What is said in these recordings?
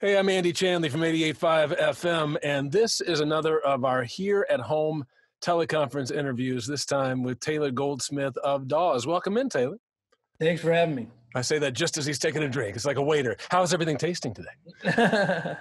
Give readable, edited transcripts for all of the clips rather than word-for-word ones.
Hey, I'm Andy Chanley from 88.5 FM, and this is another of our Here at Home teleconference interviews, this time with Taylor Goldsmith of Dawes. Welcome in, Taylor. Thanks for having me. I say that just as he's taking a drink. It's like a waiter. How's everything tasting today?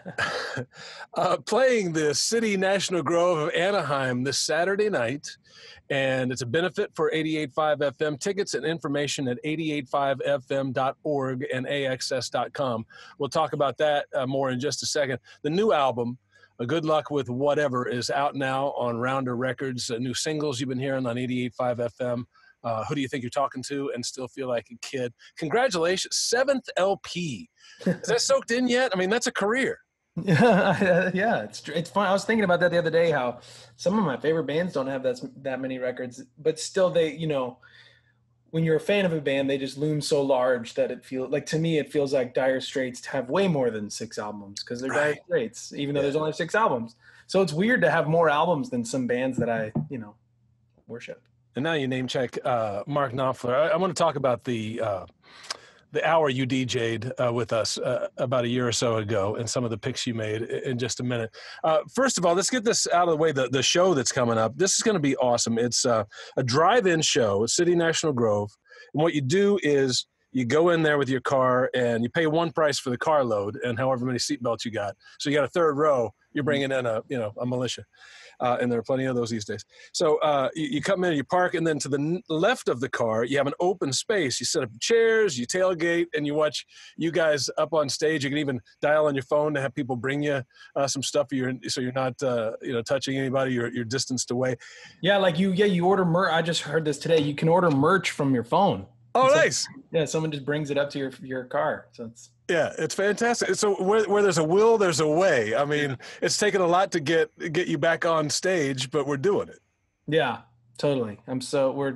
Playing the City National Grove of Anaheim this Saturday night, and it's a benefit for 88.5 FM. Tickets and information at 885fm.org and axs.com. We'll talk about that more in just a second. The new album, Good Luck with Whatever, is out now on Rounder Records. New singles you've been hearing on 88.5 FM. Who Do You Think You're Talking To? And Still Feel Like a Kid. Congratulations. 7th LP. Is that soaked in yet? I mean, that's a career. Yeah, it's fun. I was thinking about that the other day, how some of my favorite bands don't have that many records, but still they, when you're a fan of a band, they just loom so large that it feels like, to me, it feels like Dire Straits have way more than 6 albums because they're Dire Straits, even though there's only 6 albums. So it's weird to have more albums than some bands that I, worship. And now you name check Mark Knopfler. I want to talk about the hour you DJ'd with us about a year or so ago and some of the picks you made in just a minute. First of all, let's get this out of the way, the show that's coming up. This is going to be awesome. It's a drive-in show at City National Grove. And what you do is you go in there with your car and you pay one price for the car load and however many seatbelts you got. So you got a third row, you're bringing in a militia. And there are plenty of those these days. So you come in, you park, and then to the left of the car, you have an open space. You set up chairs, you tailgate, and you watch you guys up on stage. You can even dial on your phone to have people bring you some stuff. So you're not touching anybody. You're distanced away. Yeah, you order merch. I just heard this today. You can order merch from your phone. Oh, nice. Someone just brings it up to your car. So it's fantastic. So where there's a will, there's a way. I mean, it's taken a lot to get you back on stage, but we're doing it. Yeah, totally. It's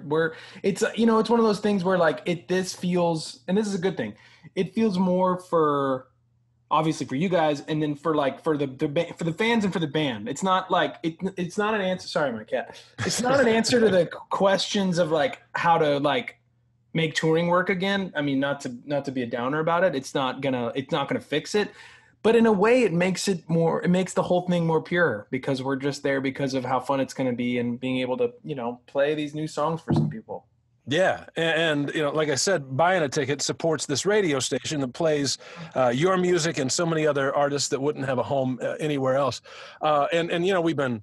it's one of those things where this feels, and this is a good thing. It feels more obviously for you guys, and then for the fans and for the band. It's not it's not an answer. Sorry, my cat. It's not an answer to the questions of how to make touring work again. I mean, not to be a downer about it. It's not gonna fix it, but in a way it makes the whole thing more pure because we're just there because of how fun it's going to be and being able to, play these new songs for some people. Yeah. And like I said, buying a ticket supports this radio station that plays your music and so many other artists that wouldn't have a home anywhere else. And we've been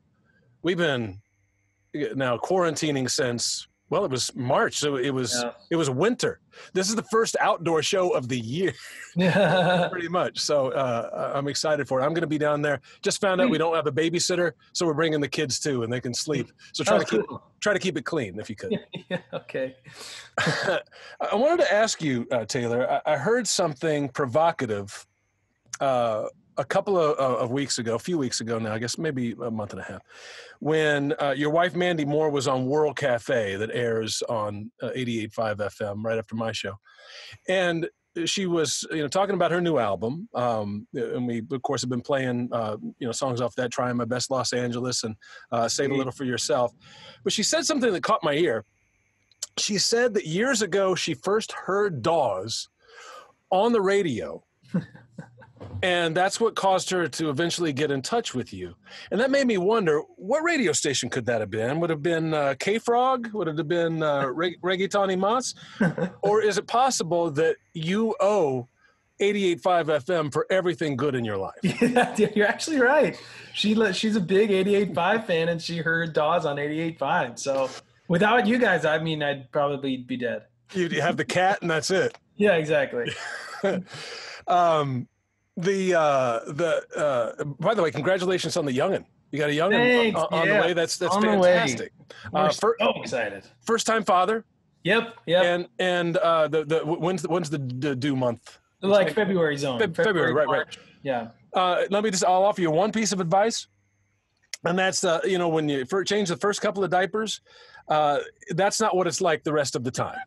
now quarantining since, well, it was March, so it was winter. This is the first outdoor show of the year, pretty much. So I'm excited for it. I'm going to be down there. Just found out we don't have a babysitter, so we're bringing the kids too, and they can sleep. So try to keep it clean if you could. Yeah, okay. I wanted to ask you, Taylor. I heard something provocative a couple of a few weeks ago now, I guess maybe a month and a half, when your wife Mandy Moore was on World Cafe that airs on 88.5 FM right after my show. And she was talking about her new album. And we, of course, have been playing songs off that, Trying My Best Los Angeles and Save a Little for Yourself. But she said something that caught my ear. She said that years ago she first heard Dawes on the radio. And that's what caused her to eventually get in touch with you. And that made me wonder, what radio station could that have been? Would it have been K-Frog? Would it have been Reggaetoni Mas? Or is it possible that you owe 88.5 FM for everything good in your life? Yeah, you're actually right. She's a big 88.5 fan, and she heard Dawes on 88.5. So without you guys, I'd probably be dead. You have the cat, and that's it. Yeah, exactly. By the way, congratulations on the youngin'. You got a youngin' on the way. That's fantastic. We're so excited. First time father. Yep. And when's the due month? February zone. February, right. Yeah. I'll offer you one piece of advice. And that's, when you change the first couple of diapers, that's not what it's like the rest of the time.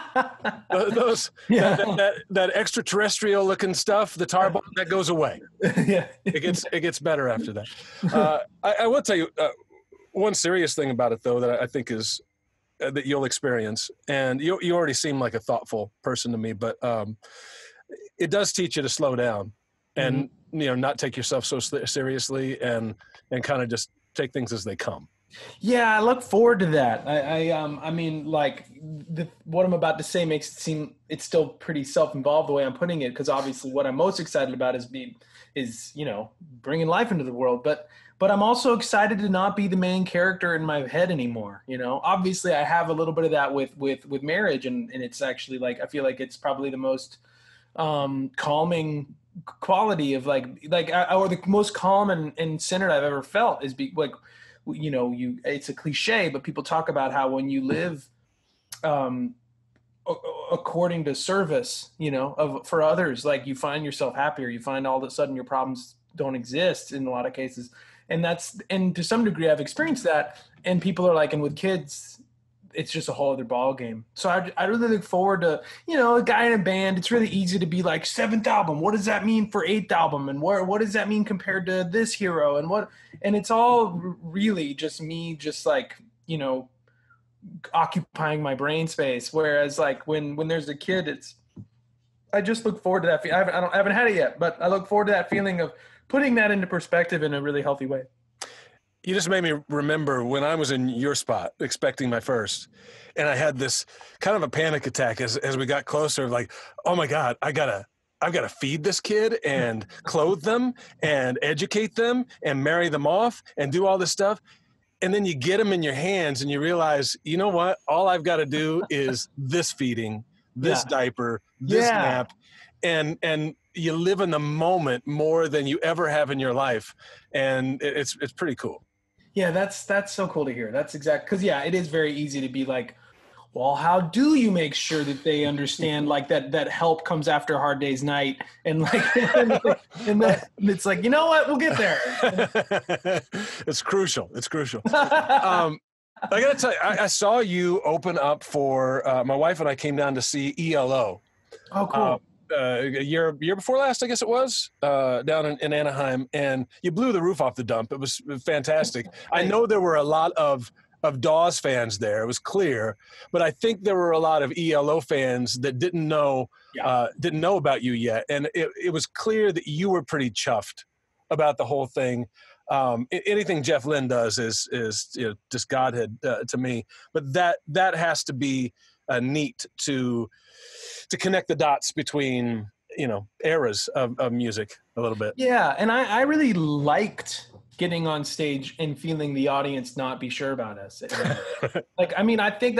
That extraterrestrial looking stuff, the tar ball, that goes away. Yeah, it gets better after that. I will tell you one serious thing about it, though, that I think is that you'll experience, and you already seem like a thoughtful person to me, but it does teach you to slow down. And not take yourself so seriously and kind of just take things as they come. Yeah, I look forward to that. I mean, like what I'm about to say makes it seem it's still pretty self-involved the way I'm putting it, because obviously what I'm most excited about is bringing life into the world. But I'm also excited to not be the main character in my head anymore. Obviously I have a little bit of that with marriage, and it's actually like I feel like it's probably the most calming quality of or the most calm and centered I've ever felt is it's a cliche, but people talk about how when you live according to service, for others, like you find yourself happier, you find all of a sudden your problems don't exist in a lot of cases. And to some degree I've experienced that, and people are like, and with kids, it's just a whole other ball game. So I really look forward to, a guy in a band. It's really easy to be like, 7th album, what does that mean for 8th album? And what does that mean compared to this hero? And it's all really just me, just like, occupying my brain space. Whereas like when there's a kid, I just look forward to that. I haven't had it yet, but I look forward to that feeling of putting that into perspective in a really healthy way. You just made me remember when I was in your spot expecting my first, and I had this kind of a panic attack as we got closer, like, oh my God, I've got to feed this kid and clothe them and educate them and marry them off and do all this stuff. And then you get them in your hands and you realize, you know what? All I've got to do is this feeding, this diaper, this nap. And you live in the moment more than you ever have in your life. And it's pretty cool. Yeah, that's so cool to hear. That's exact, because it is very easy to be like, well, how do you make sure that they understand like that help comes after a hard day's night, and like and it's like, you know what, we'll get there. It's crucial. I gotta tell you, I saw you open up for my wife and I came down to see ELO. Oh, cool. A year before last, I guess it was, down in Anaheim, and you blew the roof off the dump. It was fantastic. I know there were a lot of Dawes fans there. It was clear, but I think there were a lot of ELO fans that didn't know about you yet, and it was clear that you were pretty chuffed about the whole thing. Anything Jeff Lynne does is just Godhead to me, but that has to be neat to connect the dots between eras of music a little bit. Yeah, and I really liked getting on stage and feeling the audience not be sure about us. Like, I mean, I think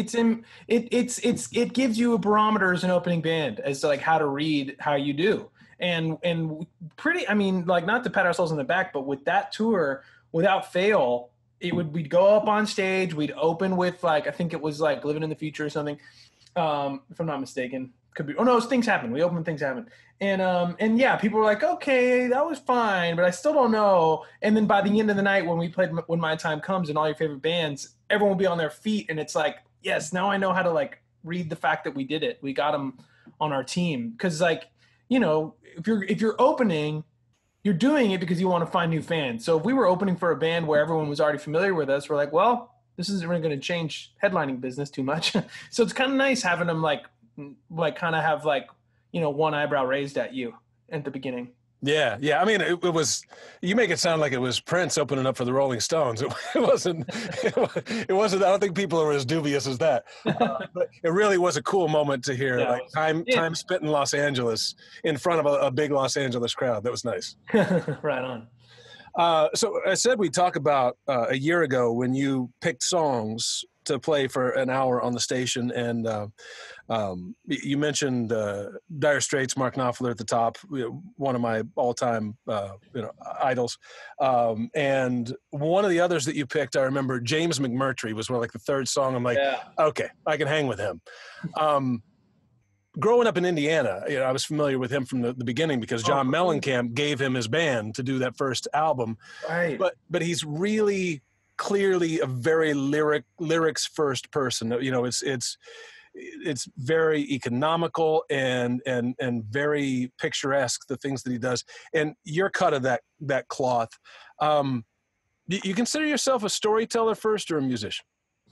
it gives you a barometer as an opening band as to like how to read how you do. And pretty, I mean, like, not to pat ourselves on the back, but with that tour, without fail, we'd go up on stage, we'd open with like, I think it was like Living in the Future or something. If I'm not mistaken, could be. Oh no, it was Things Happen. We opened Things Happen, and yeah, people were like, okay, that was fine, but I still don't know. And then by the end of the night, when we played When My Time Comes and all your favorite bands, everyone will be on their feet, and it's like, yes, now I know how to like read the fact that we did it. We got them on our team, because like, if you're opening, you're doing it because you want to find new fans. So if we were opening for a band where everyone was already familiar with us, we're like, well, this isn't really going to change headlining business too much. So it's kind of nice having them like kind of have like, one eyebrow raised at you at the beginning. Yeah. I mean, it was, you make it sound like it was Prince opening up for the Rolling Stones. It wasn't, I don't think people are as dubious as that. But it really was a cool moment to hear, time spent in Los Angeles in front of a big Los Angeles crowd. That was nice. Right on. So I said we'd talk about a year ago when you picked songs to play for an hour on the station, and you mentioned Dire Straits, Mark Knopfler at the top, one of my all-time idols, and one of the others that you picked, I remember James McMurtry was like the third song. I'm like, okay, I can hang with him. Growing up in Indiana, I was familiar with him from the beginning because John Mellencamp gave him his band to do that first album. Right. But he's really clearly a very lyrics first person. It's very economical and very picturesque, the things that he does. And your cut of that cloth. You consider yourself a storyteller first or a musician?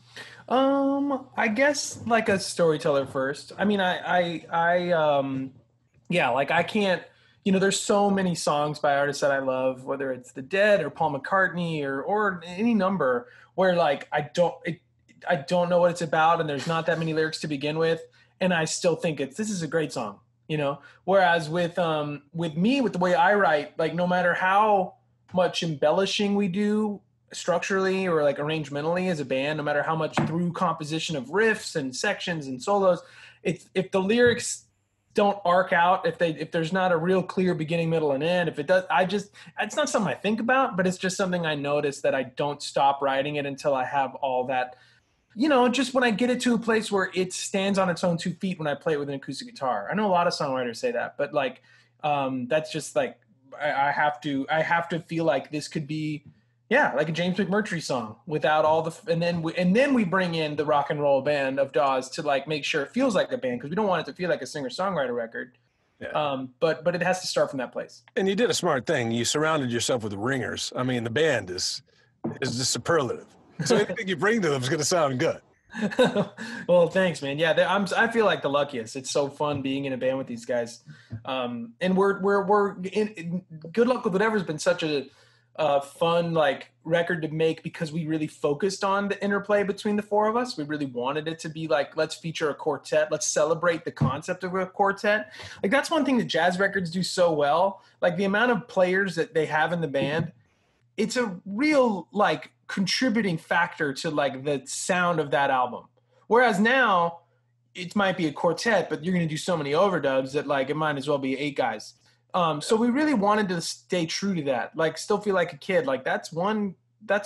I guess like a storyteller first. I mean, I can't, there's so many songs by artists that I love, whether it's The Dead or Paul McCartney or any number, where like I don't know what it's about, and there's not that many lyrics to begin with, and I still think this is a great song, Whereas with me, with the way I write, like no matter how much embellishing we do structurally or like arrangementally as a band, no matter how much through composition of riffs and sections and solos, if the lyrics don't arc out, if there's not a real clear beginning, middle, and end, if it does, it's not something I think about, but it's just something I notice that I don't stop writing it until I have all that, just when I get it to a place where it stands on its own 2 feet when I play it with an acoustic guitar. I know a lot of songwriters say that, but like, that's just like, I have to feel like this could be, like a James McMurtry song without all the, and then we bring in the rock and roll band of Dawes to like make sure it feels like a band, because we don't want it to feel like a singer-songwriter record. Yeah. But it has to start from that place. And you did a smart thing. You surrounded yourself with ringers. I mean, the band is just superlative. So anything you bring to them is going to sound good. Well, thanks, man. Yeah, I feel like the luckiest. It's so fun being in a band with these guys. And we're in Good Luck with Whatever has been such a fun like record to make, because we really focused on the interplay between the 4 of us. We really wanted it to be like, let's feature a quartet. Let's celebrate the concept of a quartet. Like that's one thing that jazz records do so well. Like the amount of players that they have in the band, it's a real like contributing factor to like the sound of that album. Whereas now it might be a quartet, but you're going to do so many overdubs that like it might as well be 8 guys. So we really wanted to stay true to that. Like still feel like a kid. Like that's an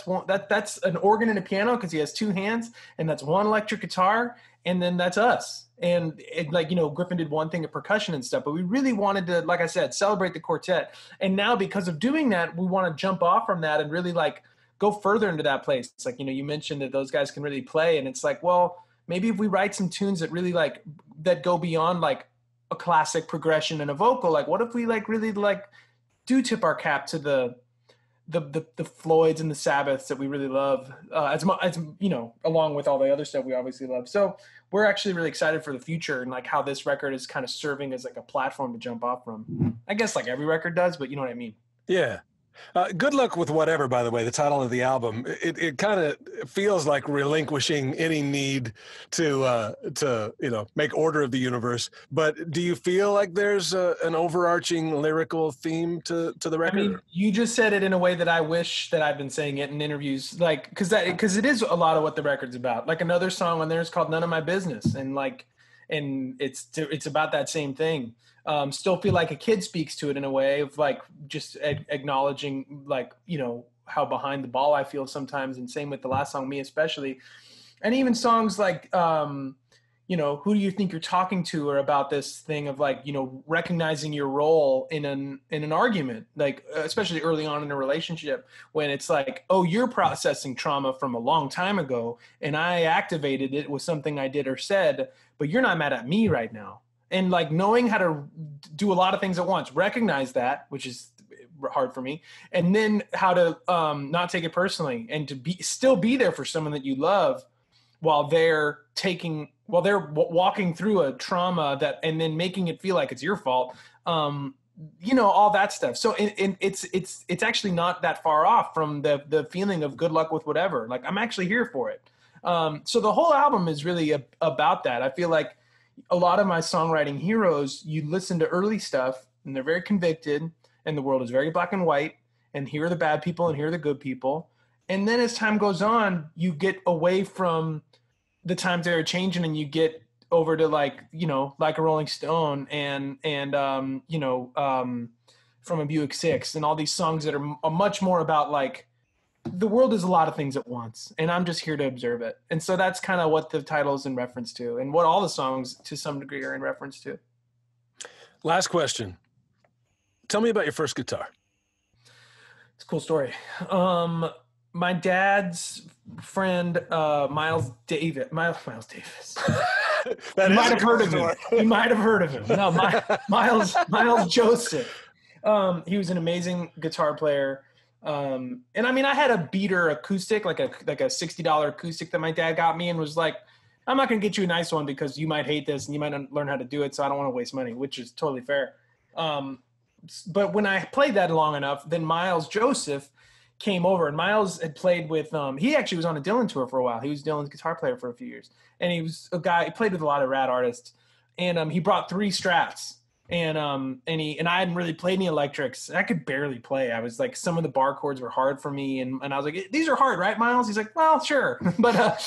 organ and a piano because he has 2 hands, and that's 1 electric guitar, and then that's us. And Griffin did one thing of percussion and stuff, but we really wanted to, like I said, celebrate the quartet. And now because of doing that, we want to jump off from that and really like go further into that place. It's like, you mentioned that those guys can really play, and it's like, well, maybe if we write some tunes that really like, that go beyond like a classic progression and a vocal, like what if we like really like do tip our cap to the Floyds and the Sabbaths that we really love, as along with all the other stuff we obviously love. So we're actually really excited for the future and like how this record is kind of serving as like a platform to jump off from. I guess like every record does, but you know what I mean? Yeah. Good Luck with Whatever, by the way, the title of the album, it kind of feels like relinquishing any need to make order of the universe. But do you feel like there's an overarching lyrical theme to the record? I mean, you just said it in a way that I wish that I've been saying it in interviews, like because it is a lot of what the record's about. Like another song on there is called None of My Business, and it's about that same thing. Still feel like a kid speaks to it in a way of like just acknowledging like, how behind the ball I feel sometimes. And same with the last song, Me Especially. And even songs like, Who Do You Think You're Talking To, are about this thing of like, recognizing your role in an argument, like especially early on in a relationship when it's like, oh, you're processing trauma from a long time ago and I activated it with something I did or said, but you're not mad at me right now. And like knowing how to do a lot of things at once, recognize that, which is hard for me, and then how to not take it personally and to still be there for someone that you love while they're walking through a trauma and then making it feel like it's your fault. All that stuff. So it's actually not that far off from the feeling of Good Luck with Whatever. Like I'm actually here for it. So the whole album is really about that. I feel like a lot of my songwriting heroes, you listen to early stuff and they're very convicted and the world is very black and white, and here are the bad people and here are the good people. And then as time goes on, you get away from the times that are changing and you get over to like, Like a Rolling Stone and From a Buick 6 and all these songs that are much more about like, the world is a lot of things at once, and I'm just here to observe it. And so that's kind of what the title is in reference to, and what all the songs to some degree are in reference to. Last question. Tell me about your first guitar. It's a cool story. My dad's friend, Miles Davis. You might have heard of him. You might have heard of him. No, Miles Joseph. He was an amazing guitar player. And I mean, I had a beater acoustic, like a $60 acoustic that my dad got me, and was like, I'm not going to get you a nice one because you might hate this and you might not learn how to do it. So I don't want to waste money, which is totally fair. but when I played that long enough, then Miles Joseph came over, and Miles had played with he actually was on a Dylan tour for a while. He was Dylan's guitar player for a few years, and he was a guy. He played with a lot of rad artists, and he brought 3 Strats. And I hadn't really played any electrics. I could barely play. I was like, some of the bar chords were hard for me, and I was like, these are hard, right, Miles? He's like, well, sure. But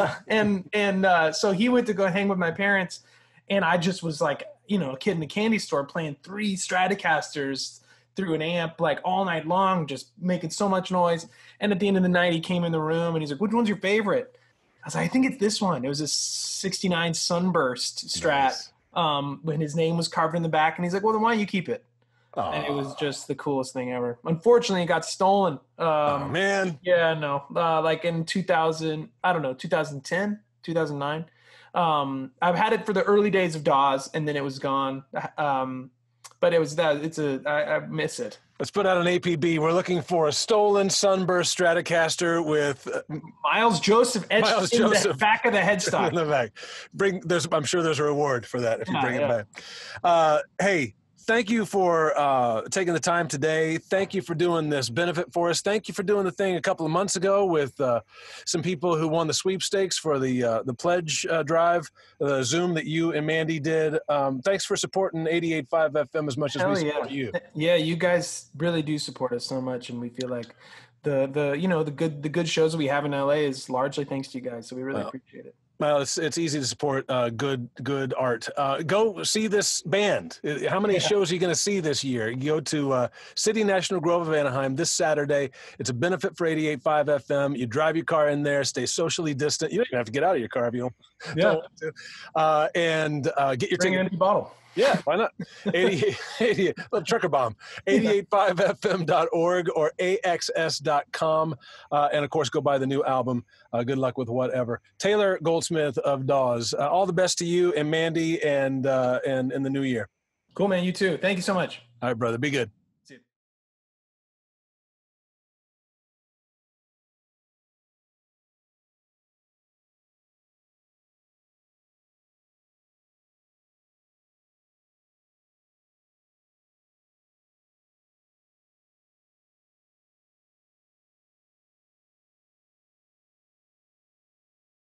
so he went to go hang with my parents, and I just was like, a kid in the candy store playing 3 Stratocasters through an amp like all night long, just making so much noise. And at the end of the night, he came in the room and he's like, which one's your favorite? I was like, I think it's this one. It was a 69 Sunburst Strat. Nice. When his name was carved in the back, and he's like, well, then why don't you keep it? Aww. And it was just the coolest thing ever. Unfortunately, it got stolen. Oh, man. Yeah, no. Like in 2000, I don't know, 2010, 2009. I've had it for the early days of Dawes, and then it was gone. But it was that. I miss it. Let's put out an APB. We're looking for a stolen Sunburst Stratocaster with Miles Joseph etched in the back of the headstock. In the back. I'm sure there's a reward for that if you bring it back. Hey, thank you for taking the time today. Thank you for doing this benefit for us. Thank you for doing the thing a couple of months ago with some people who won the sweepstakes for the pledge drive, the Zoom that you and Mandy did. Thanks for supporting 88.5 FM as much as we support you. Yeah, you guys really do support us so much, and we feel like the good shows that we have in LA is largely thanks to you guys. So we really appreciate it. Well, it's easy to support good art. Go see this band. How many shows are you going to see this year? You go to City National Grove of Anaheim this Saturday. It's a benefit for 88.5 FM. You drive your car in there, stay socially distant. You don't even have to get out of your car if you don't want to. And get your Bring an empty bottle. Yeah, why not? 80 little trucker bomb. 88.5fm.org or axs.com. And, of course, go buy the new album. Good luck with whatever. Taylor Goldsmith of Dawes. All the best to you and Mandy and in the new year. Cool, man. You too. Thank you so much. All right, brother. Be good.